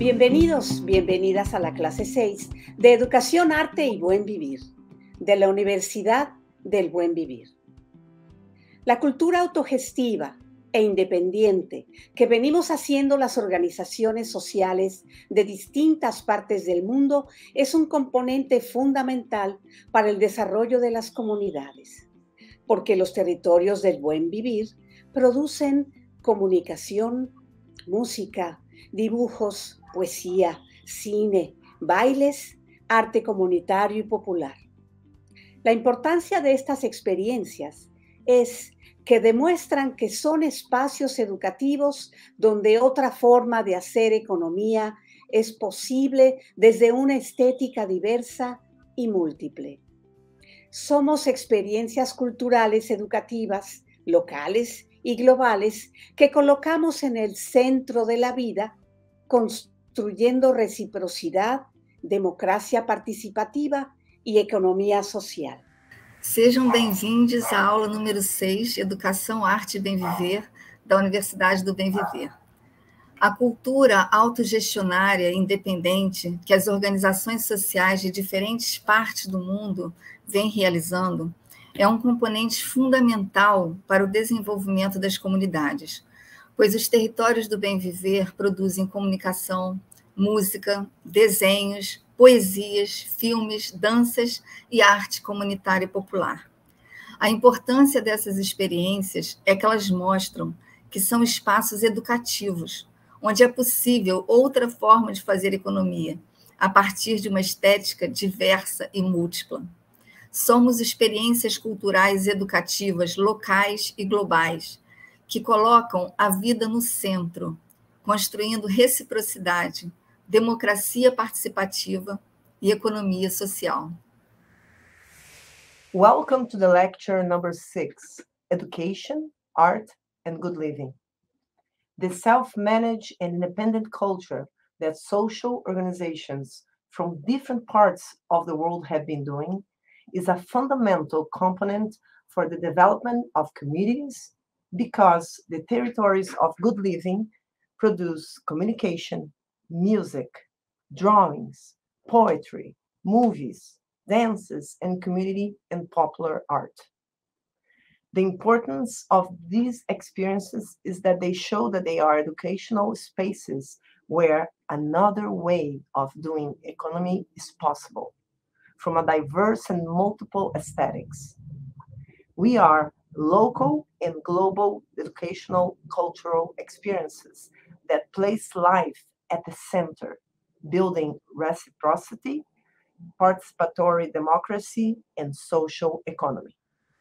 Bienvenidos, bienvenidas a la clase 6 de Educación, Arte y Buen Vivir, de la Universidad del Buen Vivir. La cultura autogestiva e independiente que venimos haciendo las organizaciones sociales de distintas partes del mundo es un componente fundamental para el desarrollo de las comunidades, porque los territorios del buen vivir producen comunicación, música, dibujos, poesía, cine, bailes, arte comunitario y popular. La importancia de estas experiencias es que demuestran que son espacios educativos donde otra forma de hacer economía es posible desde una estética diversa y múltiple. Somos experiencias culturales educativas, locales y globales que colocamos en el centro de la vida, construyendo reciprocidad, democracia participativa e economia social. Sejam bem-vindos à aula número 6, Educação, Arte e Bem Viver, da Universidade do Bem Viver. A cultura autogestionária e independente que as organizações sociais de diferentes partes do mundo vêm realizando é um componente fundamental para o desenvolvimento das comunidades, pois os territórios do bem viver produzem comunicação, música, desenhos, poesias, filmes, danças e arte comunitária e popular. A importância dessas experiências é que elas mostram que são espaços educativos, onde é possível outra forma de fazer economia, a partir de uma estética diversa e múltipla. Somos experiências culturais e educativas locais e globais, que colocam a vida no centro, construindo reciprocidade, democracia participativa e economia social. Welcome to the lecture number 6, Education, Art and Good Living. The self-managed and independent culture that social organizations from different parts of the world have been doing is a fundamental component for the development of communities because the territories of good living produce communication, music, drawings, poetry, movies, dances, and community and popular art. The importance of these experiences is that they show that they are educational spaces where another way of doing economy is possible, from a diverse and multiple aesthetics. We are local and global educational cultural experiences that place life at the center, building reciprocity, participatory democracy, and social economy.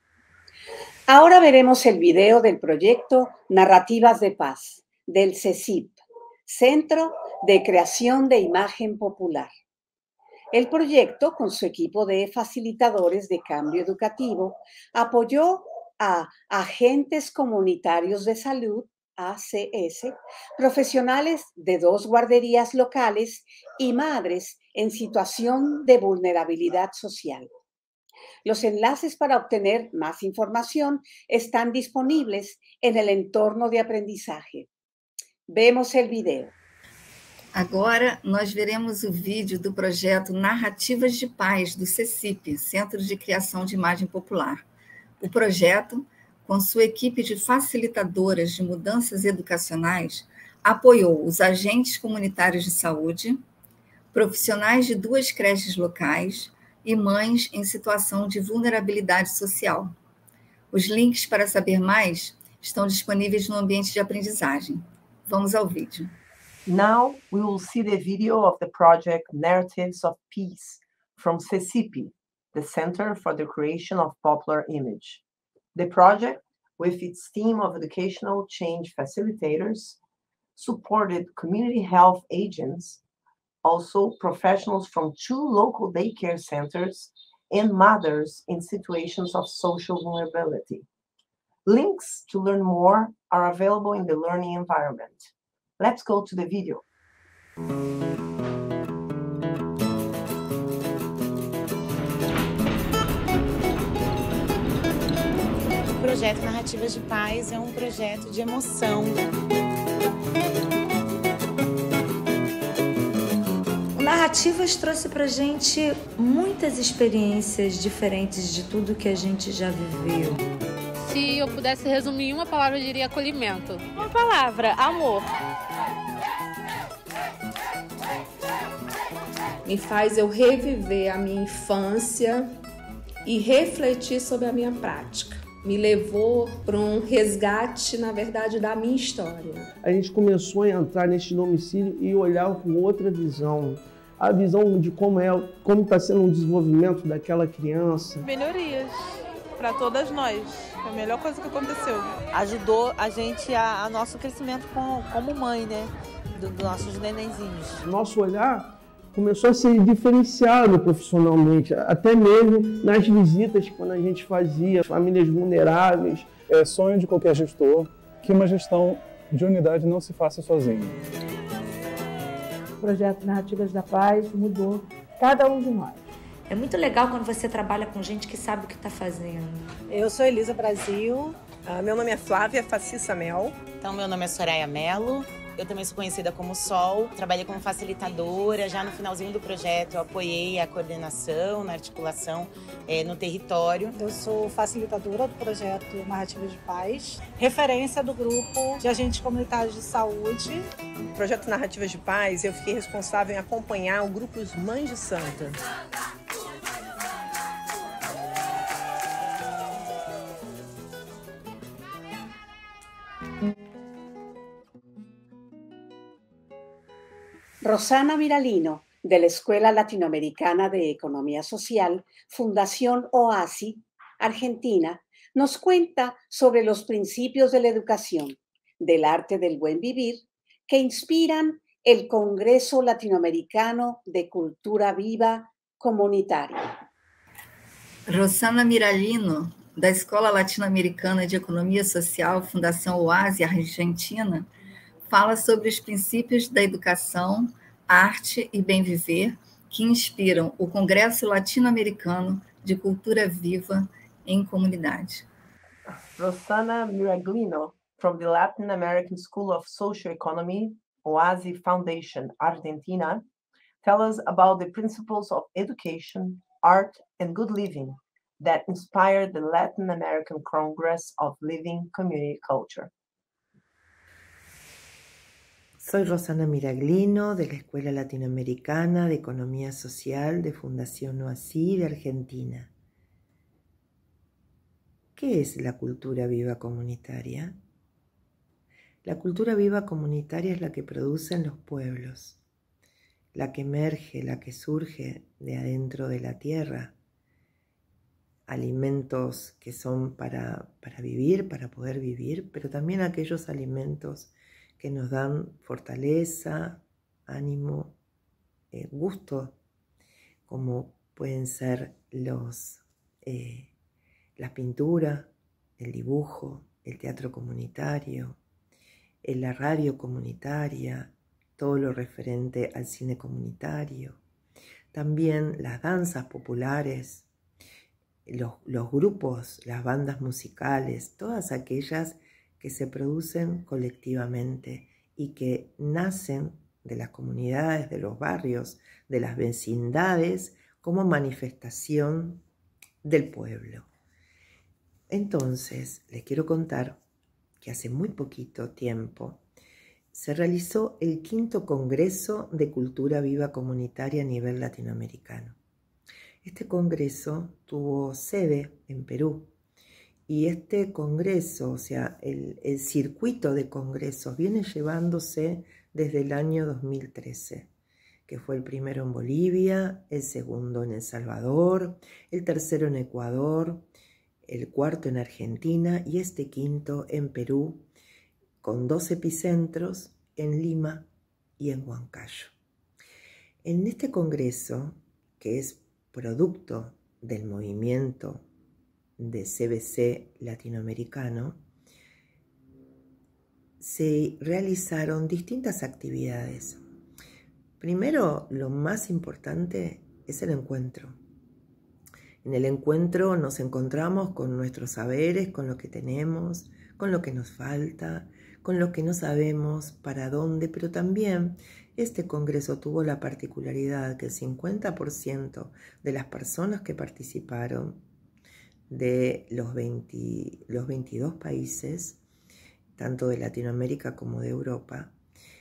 Ahora veremos el video del proyecto Narrativas de Paz, del CECIP, Centro de Creación de Imagen Popular. El proyecto, con su equipo de facilitadores de cambio educativo, apoyó a agentes comunitarios de salud, ACS, profesionales de 2 guarderías locales y madres en situación de vulnerabilidad social. Los enlaces para obtener más información están disponibles en el entorno de aprendizaje. Vemos el video. Agora, nós veremos o vídeo do projeto Narrativas de Paz, do CECIP, Centro de Criação de Imagem Popular. O projeto, com sua equipe de facilitadoras de mudanças educacionais, apoiou os agentes comunitários de saúde, profissionais de 2 creches locais e mães em situação de vulnerabilidade social. Os links para saber mais estão disponíveis no ambiente de aprendizagem. Vamos ao vídeo. Now we will see the video of the project Narratives of Peace from CECIP, the Center for the Creation of Popular Image. The project, with its team of educational change facilitators, supported community health agents, also professionals from 2 local daycare centers, and mothers in situations of social vulnerability. Links to learn more are available in the learning environment. Let's go to the video. O projeto Narrativas de Paz é um projeto de emoção. Narrativas trouxe pra gente muitas experiências diferentes de tudo que a gente já viveu. Se eu pudesse resumir em uma palavra, eu diria acolhimento. Uma palavra, amor. Me faz eu reviver a minha infância e refletir sobre a minha prática. Me levou para um resgate, na verdade, da minha história. A gente começou a entrar neste domicílio e olhar com outra visão. A visão de como está sendo o desenvolvimento daquela criança. Melhorias para todas nós. É a melhor coisa que aconteceu. Ajudou a gente a nosso crescimento como mãe, né? Dos nossos nenenzinhos. Nosso olhar começou a ser diferenciado profissionalmente, até mesmo nas visitas quando a gente fazia, famílias vulneráveis. É sonho de qualquer gestor que uma gestão de unidade não se faça sozinha. O projeto Narrativas da Paz mudou cada um de nós. É muito legal quando você trabalha com gente que sabe o que está fazendo. Eu sou Elisa Brasil, meu nome é Flávia Facissa Mel. Então, meu nome é Soraya Mello. Eu também sou conhecida como Sol, trabalhei como facilitadora. Já no finalzinho do projeto eu apoiei a coordenação, na articulação, no território. Eu sou facilitadora do projeto Narrativas de Paz, referência do grupo de agentes comunitários de saúde. No projeto Narrativas de Paz, eu fiquei responsável em acompanhar o grupo Os Mães de Santa. Rosana Miralino, de la Escuela Latinoamericana de Economía Social, Fundación OASI, Argentina, nos cuenta sobre los principios de la educación, del arte del buen vivir, que inspiran el Congreso Latinoamericano de Cultura Viva Comunitaria. Rosana Miralino, da Escola Latino-Americana de Economia Social, Fundação OASI, Argentina, fala sobre os princípios da educação, arte e bem viver que inspiram o Congresso Latino-Americano de Cultura Viva em Comunidade. Rosana Miraglino, from the Latin American School of Social Economy, OASI Foundation, Argentina, tell us about the principles of education, art, and good living that inspired the Latin American Congress of Living Community Culture. Soy Rosana Miraglino, de la Escuela Latinoamericana de Economía Social de Fundación OASI de Argentina. ¿Qué es la cultura viva comunitaria? La cultura viva comunitaria es la que producen los pueblos, la que emerge, la que surge de adentro de la tierra. Alimentos que son para vivir, para poder vivir, pero también aquellos alimentos que nos dan fortaleza, ánimo, gusto, como pueden ser la pintura, el dibujo, el teatro comunitario, la radio comunitaria, todo lo referente al cine comunitario, también las danzas populares, los grupos, las bandas musicales, todas aquellas que se producen colectivamente y que nacen de las comunidades, de los barrios, de las vecindades, como manifestación del pueblo. Entonces, les quiero contar que hace muy poquito tiempo se realizó el 5º Congreso de Cultura Viva Comunitaria a nivel latinoamericano. Este congreso tuvo sede en Perú. Y este congreso, o sea, el circuito de congresos viene llevándose desde el año 2013, que fue el primero en Bolivia, el segundo en El Salvador, el tercero en Ecuador, el cuarto en Argentina y este quinto en Perú, con 2 epicentros en Lima y en Huancayo. En este congreso, que es producto del movimiento de CBC latinoamericano, se realizaron distintas actividades. Primero, lo más importante es el encuentro. En el encuentro nos encontramos con nuestros saberes, con lo que tenemos, con lo que nos falta, con lo que no sabemos para dónde, pero también Este congreso tuvo la particularidad que el 50% de las personas que participaron de los 22 países, tanto de Latinoamérica como de Europa,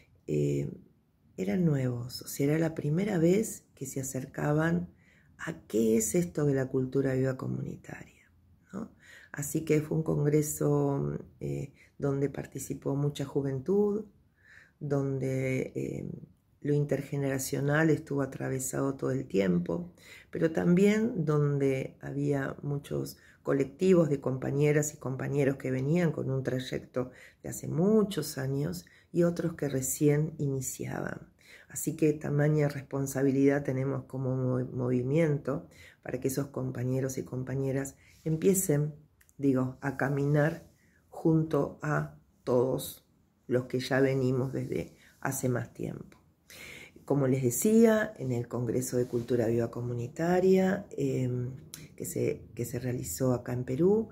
eran nuevos. O sea, era la primera vez que se acercaban a qué es esto de la cultura viva comunitaria, ¿no? Así que fue un congreso donde participó mucha juventud, donde lo intergeneracional estuvo atravesado todo el tiempo, pero también donde había muchos colectivos de compañeras y compañeros que venían con un trayecto de hace muchos años y otros que recién iniciaban. Así que tamaña responsabilidad tenemos como movimiento para que esos compañeros y compañeras empiecen, a caminar junto a todos los que ya venimos desde hace más tiempo. Como les decía, en el Congreso de Cultura Viva Comunitaria que se realizó acá en Perú,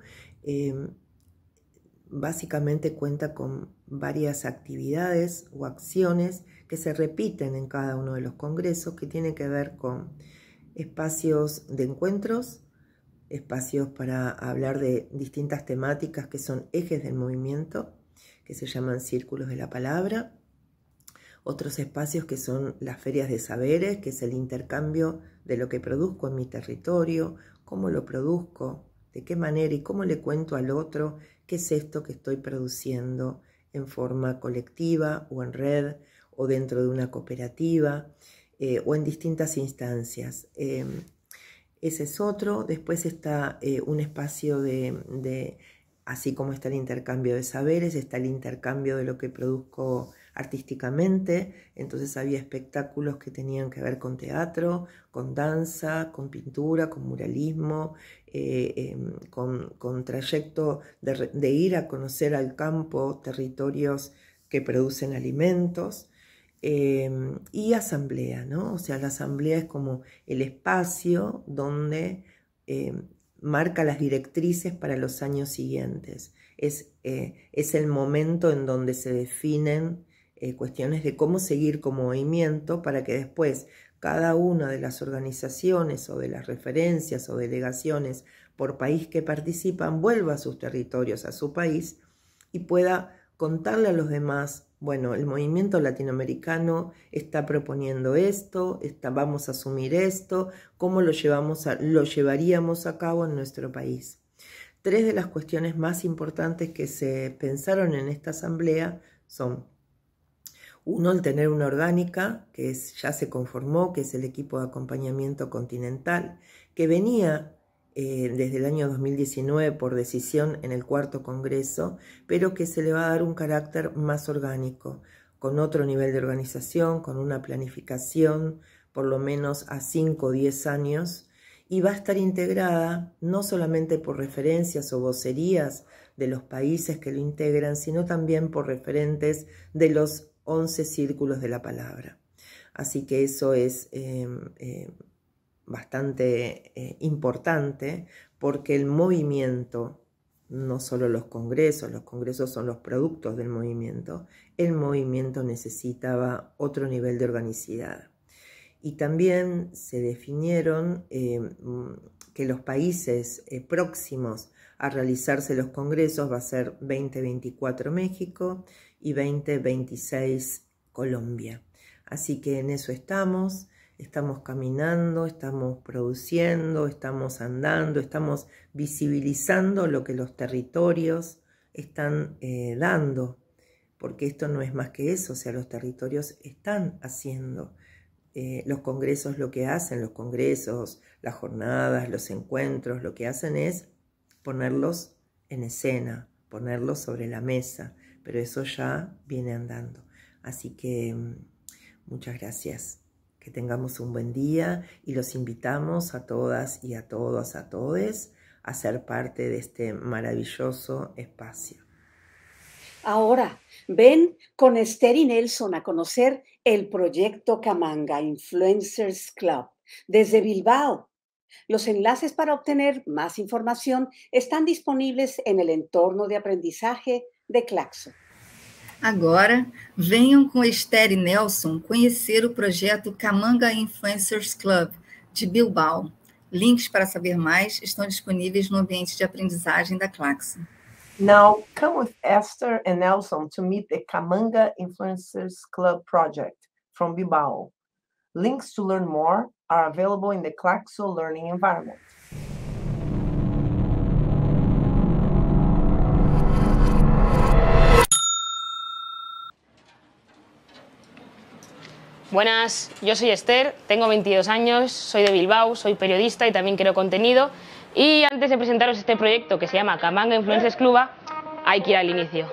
básicamente cuenta con varias actividades o acciones que se repiten en cada uno de los congresos, que tienen que ver con espacios de encuentros, espacios para hablar de distintas temáticas que son ejes del movimiento, que se llaman círculos de la palabra, otros espacios que son las ferias de saberes, que es el intercambio de lo que produzco en mi territorio, cómo lo produzco, de qué manera y cómo le cuento al otro qué es esto que estoy produciendo en forma colectiva o en red o dentro de una cooperativa o en distintas instancias. Ese es otro. Después está un espacio así como está el intercambio de saberes, está el intercambio de lo que produzco artísticamente. Entonces había espectáculos que tenían que ver con teatro, con danza, con pintura, con muralismo, con trayecto de ir a conocer al campo, territorios que producen alimentos, y asamblea, ¿no? O sea, la asamblea es como el espacio donde marca las directrices para los años siguientes. Es el momento en donde se definen cuestiones de cómo seguir como movimiento para que después cada una de las organizaciones o de las referencias o delegaciones por país que participan vuelva a sus territorios, a su país, y pueda contarle a los demás: bueno, el movimiento latinoamericano está proponiendo esto, vamos a asumir esto, ¿cómo lo llevaríamos a cabo en nuestro país? Tres de las cuestiones más importantes que se pensaron en esta asamblea son: uno, el tener una orgánica, que ya se conformó, que es el equipo de acompañamiento continental, que venía desde el año 2019 por decisión en el 4º Congreso, pero que se le va a dar un carácter más orgánico, con otro nivel de organización, con una planificación por lo menos a 5 o 10 años, y va a estar integrada no solamente por referencias o vocerías de los países que lo integran, sino también por referentes de los 11 círculos de la palabra. Así que eso es bastante importante, porque el movimiento, no solo los congresos son los productos del movimiento, el movimiento necesitaba otro nivel de organicidad. Y también se definieron que los países próximos a realizarse los congresos va a ser 2024 México y 2026 Colombia. Así que en eso estamos caminando, estamos produciendo, estamos andando, estamos visibilizando lo que los territorios están dando, porque esto no es más que eso. O sea, los territorios están haciendo. Los congresos lo que hacen, las jornadas, los encuentros, lo que hacen es ponerlos en escena, ponerlos sobre la mesa, pero eso ya viene andando. Así que muchas gracias. Que tengamos un buen día y los invitamos a todas y a todos, a todes, a ser parte de este maravilloso espacio. Ahora, ven con Esther y Nelson a conocer el proyecto Camanga Influencers Club desde Bilbao. Los enlaces para obtener más información están disponibles en el entorno de aprendizaje de Claxo. Agora, venham com Esther e Nelson conhecer o projeto Camanga Influencers Club, de Bilbao. Links para saber mais estão disponíveis no ambiente de aprendizagem da Claxo. Now, come with Esther and Nelson to meet the Camanga Influencers Club project from Bilbao. Links to learn more are available in the Claxo learning environment. Buenas, yo soy Esther, tengo 22 años, soy de Bilbao, soy periodista y también creo contenido. Y antes de presentaros este proyecto que se llama Camanga Influencers Club, hay que ir al inicio.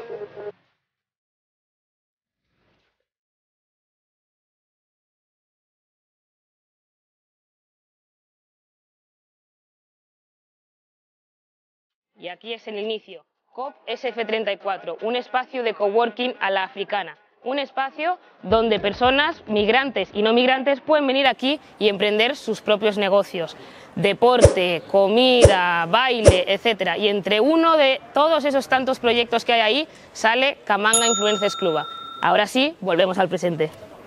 Y aquí es el inicio, COP SF34, un espacio de coworking a la africana. Un espacio donde personas migrantes y no migrantes pueden venir aquí y emprender sus propios negocios. Deporte, comida, baile, etc. Y entre uno de todos esos tantos proyectos que hay ahí sale Camanga Influencers Club. Ahora sí, volvemos al presente.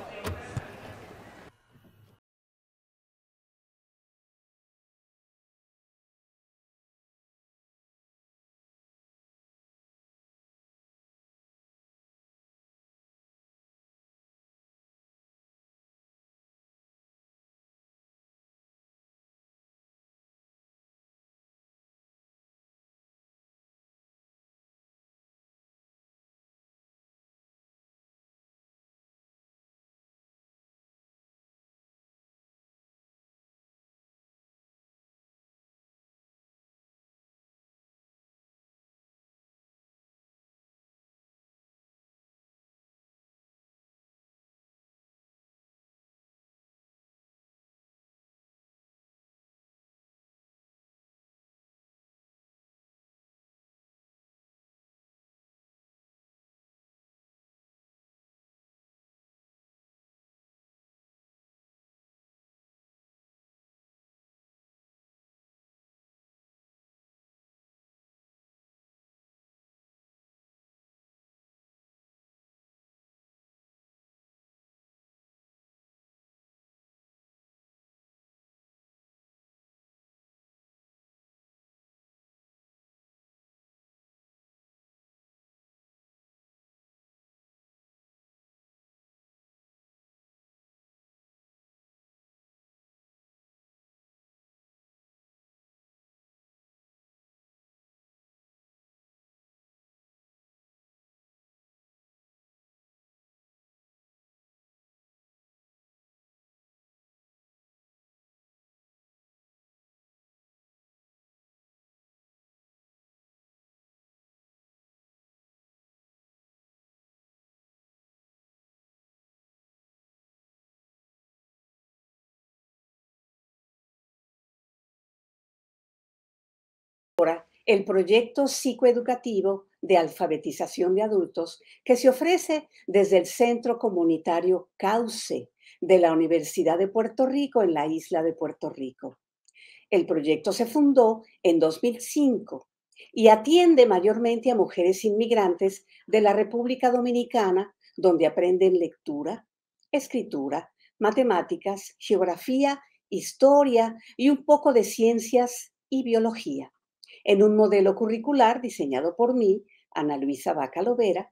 El proyecto psicoeducativo de alfabetización de adultos que se ofrece desde el Centro Comunitario Cauce de la Universidad de Puerto Rico en la isla de Puerto Rico. El proyecto se fundó en 2005 y atiende mayormente a mujeres inmigrantes de la República Dominicana, donde aprenden lectura, escritura, matemáticas, geografía, historia y un poco de ciencias y biología, en un modelo curricular diseñado por mí, Ana Luisa Vaca Lovera.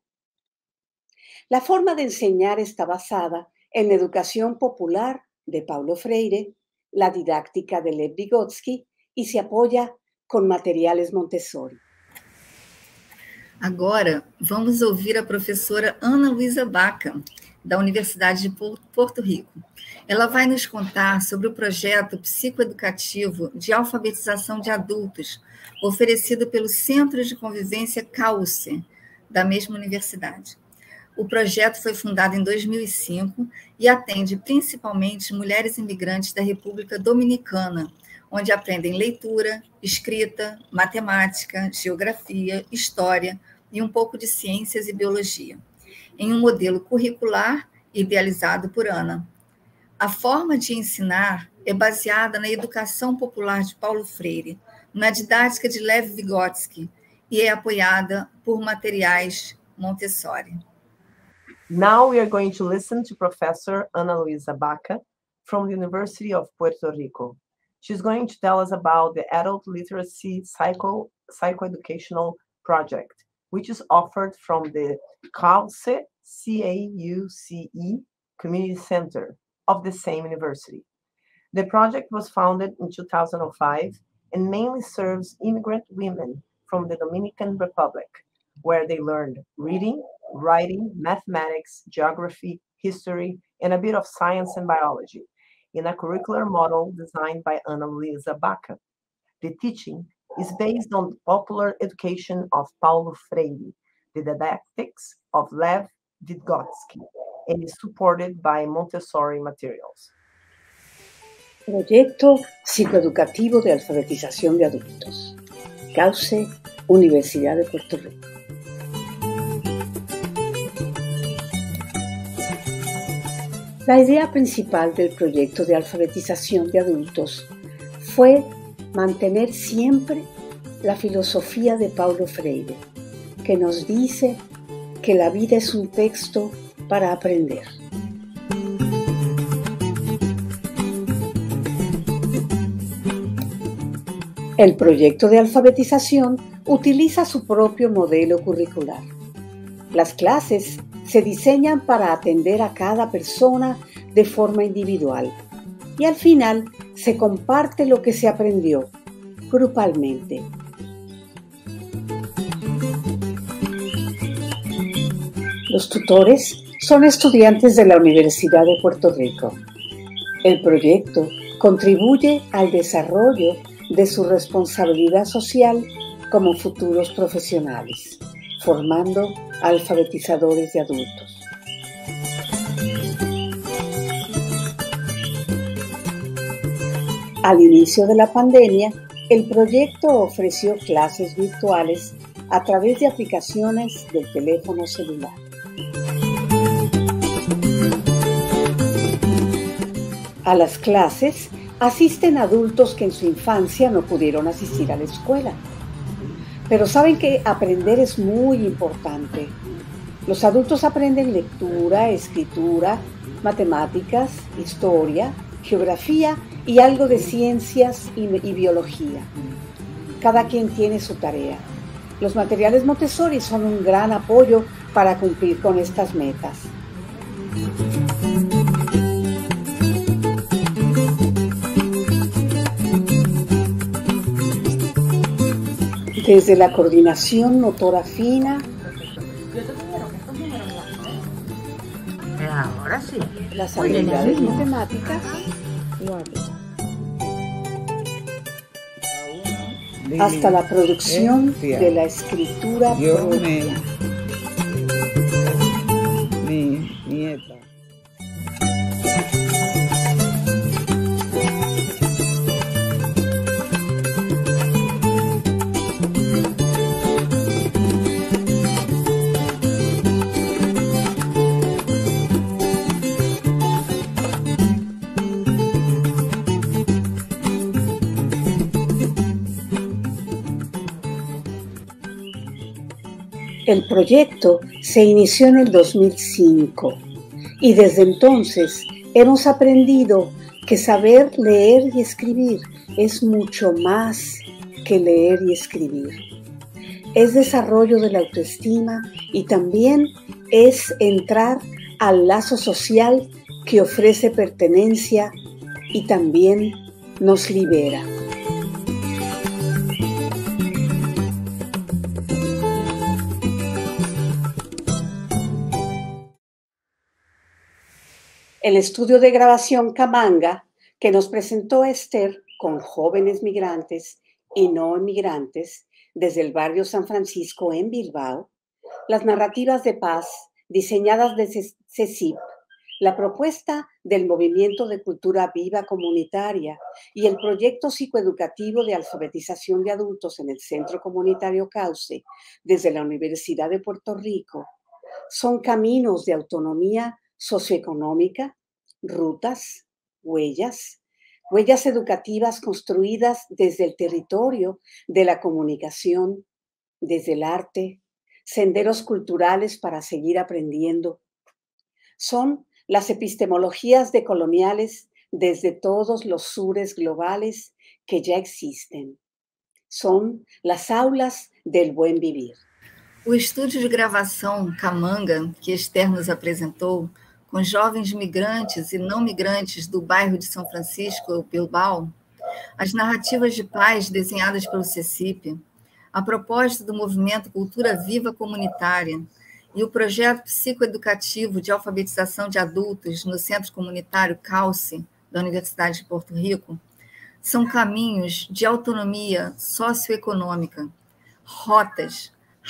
La forma de enseñar está basada en la educación popular de Paulo Freire, la didáctica de Lev Vygotsky y se apoya con materiales Montessori. Agora, vamos ouvir a professora Ana Luisa Vaca, da Universidade de Porto Rico. Ela vai nos contar sobre o projeto psicoeducativo de alfabetização de adultos, oferecido pelo Centro de Convivência Cauce, da mesma universidade. O projeto foi fundado em 2005 e atende principalmente mulheres imigrantes da República Dominicana, onde aprendem leitura, escrita, matemática, geografia, história e um pouco de ciências e biologia, em um modelo curricular idealizado por Ana. A forma de ensinar é baseada na educação popular de Paulo Freire, na didática de Lev Vygotsky e é apoiada por materiais Montessori. Now we are going to listen to Professor Ana Luisa Baca from the University of Puerto Rico. She's going to tell us about the Adult Literacy Psychoeducational Project, which is offered from the CAUCE, C-A-U-C-E, Community Center of the same university. The project was founded in 2005 and mainly serves immigrant women from the Dominican Republic, where they learned reading, writing, mathematics, geography, history, and a bit of science and biology in a curricular model designed by Ana Luisa Baca. The teaching is based on the popular education of Paulo Freire, the didactics of Lev Vygotsky, and is supported by Montessori materials. Proyecto Psicoeducativo de Alfabetización de Adultos. CAUCE, Universidad de Puerto Rico. La idea principal del proyecto de alfabetización de adultos fue mantener siempre la filosofía de Paulo Freire, que nos dice que la vida es un texto para aprender. El proyecto de alfabetización utiliza su propio modelo curricular. Las clases se diseñan para atender a cada persona de forma individual y al final se comparte lo que se aprendió grupalmente. Los tutores son estudiantes de la Universidad de Puerto Rico. El proyecto contribuye al desarrollo de su responsabilidad social como futuros profesionales, formando alfabetizadores de adultos. Al inicio de la pandemia, el proyecto ofreció clases virtuales a través de aplicaciones del teléfono celular. A las clases asisten adultos que en su infancia no pudieron asistir a la escuela. Pero saben que aprender es muy importante. Los adultos aprenden lectura, escritura, matemáticas, historia, geografía y algo de ciencias y biología. Cada quien tiene su tarea. Los materiales Montessori son un gran apoyo para cumplir con estas metas. Desde la coordinación motora fina, ahora sí, las habilidades matemáticas, hasta la producción de la escritura propia. Mi nieta. El proyecto se inició en el 2005 y desde entonces hemos aprendido que saber leer y escribir es mucho más que leer y escribir. Es desarrollo de la autoestima y también es entrar al lazo social que ofrece pertenencia y también nos libera. El estudio de grabación Camanga que nos presentó Esther con jóvenes migrantes y no inmigrantes desde el barrio San Francisco en Bilbao, las narrativas de paz diseñadas desde CECIP, la propuesta del Movimiento de Cultura Viva Comunitaria y el proyecto psicoeducativo de alfabetización de adultos en el Centro Comunitario CAUCE desde la Universidad de Puerto Rico son caminos de autonomía socioeconómica, rutas, huellas educativas construidas desde el territorio de la comunicación, desde el arte, senderos culturales para seguir aprendiendo, Son las epistemologías decoloniales desde todos los sures globales que ya existen. Son las aulas del buen vivir. O estúdio de gravação Camanga, que Esther nos apresentou, com jovens migrantes e não migrantes do bairro de São Francisco, Bilbao, as narrativas de paz desenhadas pelo CECIP, a proposta do movimento Cultura Viva Comunitária e o projeto psicoeducativo de alfabetização de adultos no Centro Comunitário Calce, da Universidade de Porto Rico, são caminhos de autonomia socioeconômica, rotas,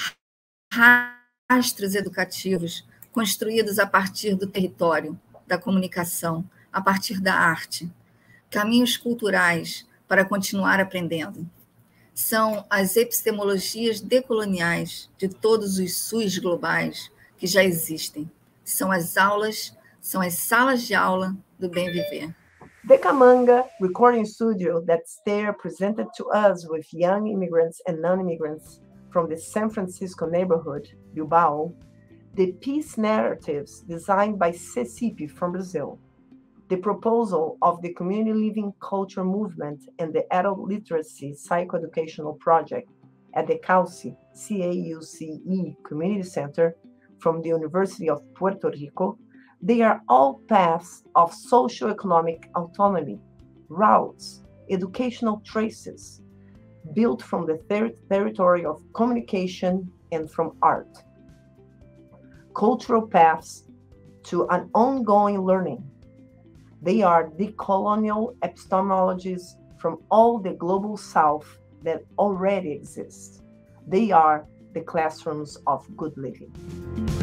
rastros educativos construídos a partir do território, da comunicação, a partir da arte, caminhos culturais para continuar aprendendo. São as epistemologias decoloniais de todos os SUS globais que já existem. São as aulas, são as salas de aula do bem viver. The Camanga recording studio that Esther presented to us with young immigrants and non-immigrants from the San Francisco neighborhood, Bilbao, the peace narratives designed by CECIP from Brazil, the proposal of the Community Living Culture Movement and the Adult Literacy Psychoeducational Project at the CAUCE, C-A-U-C-E Community Center from the University of Puerto Rico, they are all paths of socioeconomic autonomy, routes, educational traces, built from the territory of communication and from art. Cultural paths to an ongoing learning. They are decolonial epistemologies from all the global South that already exist. They are the classrooms of good living.